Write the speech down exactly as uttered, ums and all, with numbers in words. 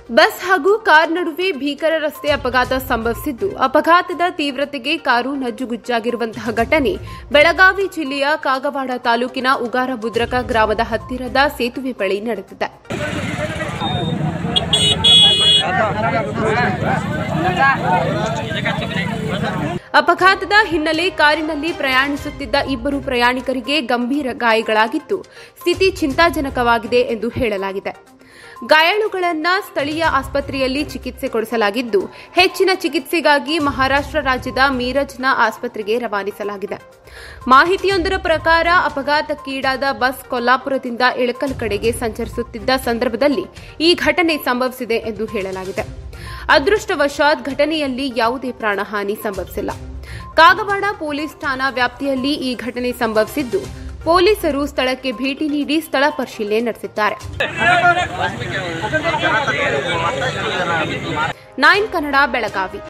Bus ಹಾಗೂ car ನಡುವೆ ಭೀಕರ ರಸ್ತೆ ಅಪಘಾತ ಸಂಭವಿಸಿದ್ದು, ಅಪಘಾತದ ತೀವ್ರತೆಗೆ ಕಾರು ನಜ್ಜುಗುಜ್ಜಾಗಿರುವಂತಹ ಘಟನೆ ಬೆಳಗಾವಿ ಜಿಲ್ಲೆಯ ಕಾಗವಾಡ ತಾಲೂಕಿನ ಉಗಾರ ಬುದ್ರಕ ಗ್ರಾಮದ ಹತ್ತಿರದ ಸೇತುವೆ ಬಳಿ ನಡೆದಿದೆ. ಅಪಘಾತದ ಹಿನ್ನೆಲೆ ಕಾರಿನಲ್ಲಿ ಪ್ರಯಾಣಿಸುತ್ತಿದ್ದ ಇಬ್ಬರು ಪ್ರಯಾಣಿಕರಿಗೆ ಗಂಭೀರ ಗಾಯಗಳಾಗಿದ್ದು, ಸ್ಥಿತಿ ಚಿಂತಾಜನಕವಾಗಿದೆ ಎಂದು ಹೇಳಲಾಗಿದೆ. ಗಾಯಾಳುಗಳನ್ನು ಸ್ಥಳೀಯ ಆಸ್ಪತ್ರೆಯಲ್ಲಿ ಚಿಕಿತ್ಸೆ ಕೊಡಿಸಲಾಗಿದ್ದು, ಹೆಚ್ಚಿನ ಚಿಕಿತ್ಸೆಗಾಗಿ ಮಹಾರಾಷ್ಟ್ರ ರಾಜ್ಯದ ಮೀರಜ್ನ ಆಸ್ಪತ್ರೆಗೆ ರವಾನಿಸಲಾಗಿದೆ. ಮಾಹಿತಿಯೊಂದರ ಪ್ರಕಾರ ಅಪಘಾತಕ್ಕೀಡಾದ ಬಸ್ ಕೊಲ್ಲಾಪುರದಿಂದ ಇಳಕಲ್ ಕಡೆಗೆ ಸಂಚರಿಸುತ್ತಿದ್ದ ಸಂದರ್ಭದಲ್ಲಿ ಈ ಘಟನೆ ಸಂಭವಿಸಿದೆ ಎಂದು ಹೇಳಲಾಗಿದೆ. ಅದೃಷ್ಟವಶಾತ್ ಘಟನೆಯಲ್ಲಿ ಯಾವುದೇ ಪ್ರಾಣಹಾನಿ ಸಂಭವಿಸಿಲ್ಲ. ಕಾಗವಾಡ ಪೊಲೀಸ್ ಠಾಣಾ ವ್ಯಾಪ್ತಿಯಲ್ಲಿ ಈ ಘಟನೆ ಸಂಭವಿಸಿದ್ದು, ಪೊಲೀಸರು ಸ್ಥಳಕ್ಕೆ ಭೇಟಿ ನೀಡಿ ಸ್ಥಳ ಪರಿಶೀಲನೆ ನಡೆಸಿದ್ದಾರೆ. ನೈನ್ ಕನ್ನಡ ಬೆಳಗಾವಿ.